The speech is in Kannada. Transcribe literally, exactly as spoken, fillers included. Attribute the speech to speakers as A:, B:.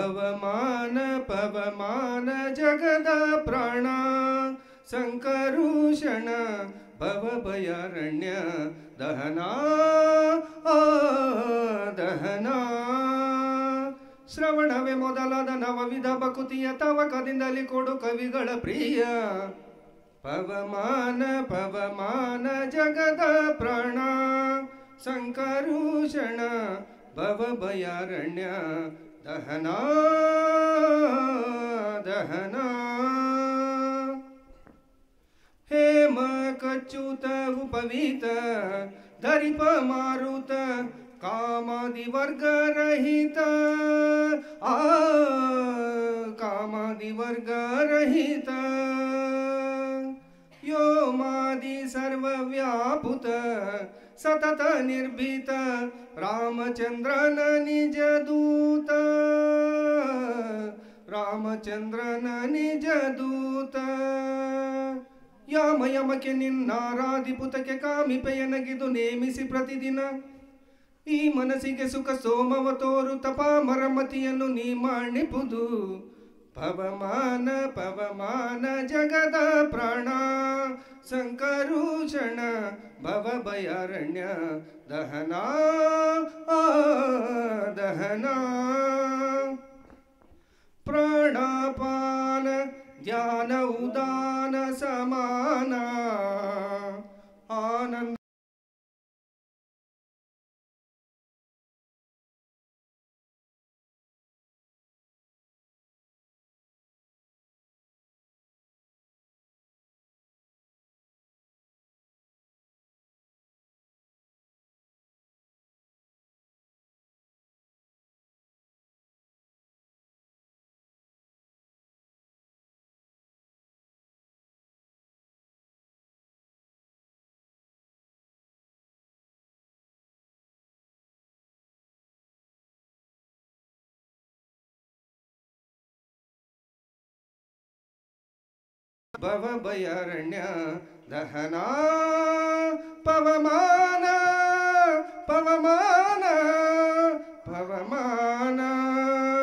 A: भवमान पवमान जगद प्राण संकरुषण भवभयारण्य दहना दहना ಶ್ರವಣವೇ ಮೊದಲಾದ ನವವಿಧ ಬಕುತಿಯ ತವಕದಿಂದಲಿ ಕೊಡು ಕವಿಗಳ ಪ್ರಿಯ ಪವಮಾನ ಪವಮಾನ ಜಗದ ಪ್ರಾಣ ಸಂಕರುಷಣ ಭವಭಯಾರಣ್ಯ ದಹನ ದಹನ ಹೇಮ ಕಚ್ಚುತ ಉಪವೀತ ಧರಿಪ ಮಾರುತ ಕಾಮಾದಿ ವರ್ಗ ರಹಿತ ಆ ಕಾಮಾದಿ ವರ್ಗ ರಹಿತ ಯೋಮಾದಿ ಸರ್ವವ್ಯಾಪುತ ಸತತ ನಿರ್ಭೀತ ರಾಮಚಂದ್ರನ ನಿಜ ದೂತ ರಾಮಚಂದ್ರನ ನಿಜ ದೂತ ಯಾಮ ಯಮಕ್ಕೆ ನಿನ್ನಾರಾಧಿಪುತಕ್ಕೆ ಕಾಮಿಪೆಯನಗಿದು ನೇಮಿಸಿ ಪ್ರತಿದಿನ ಈ ಮನಸ್ಸಿಗೆ ಸುಖ ಸೋಮವ ತೋರು ತಪ ಮರಮತಿಯನ್ನು ನೀ ಮಾಡಿಪುದು ಪವಮಾನ ಪವಮಾನ ಜಗದ ಪ್ರಾಣ ಸಂಕರುಷಣ ಭವಭಯಾರಣ್ಯ ದಹನ ದಹನ ಪ್ರಾಣಪಾನ ಧ್ಯಾನ ಉದಾನ ಸಮಾನ ಆನಂದ ಭವಭಯಾರಣ್ಯ ದಹನ ಪವಮಾನ ಪವಮಾನ ಪವಮಾನ